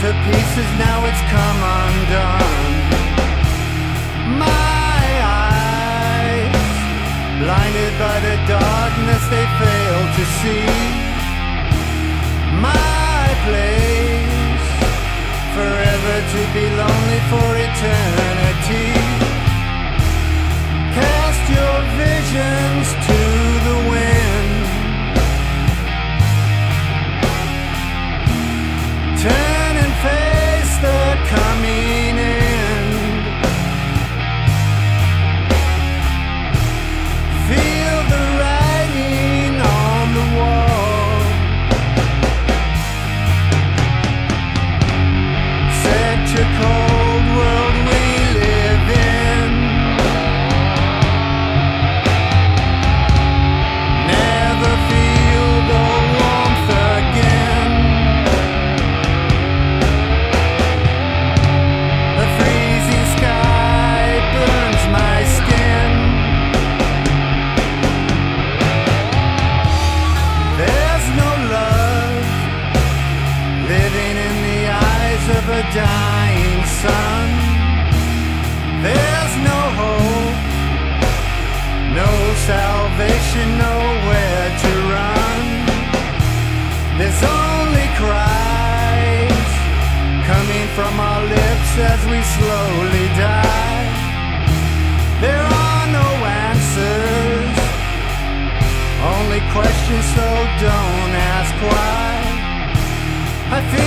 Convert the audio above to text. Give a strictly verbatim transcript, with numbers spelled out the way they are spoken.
to pieces, now it's come undone. My eyes, blinded by the darkness, they fail to see my place, forever to be lonely for eternity. Cast your visions to the wind, turn and face the coming end. Feel the writing on the wall. Such a cold world we live in. Never feel the warmth again. The freezing sky burns my skin. There's no love living in the eyes of a dying sun. There's no hope, no salvation, nowhere to run. There's only cries coming from our lips as we slowly die. There are no answers, only questions, so don't ask why. I feel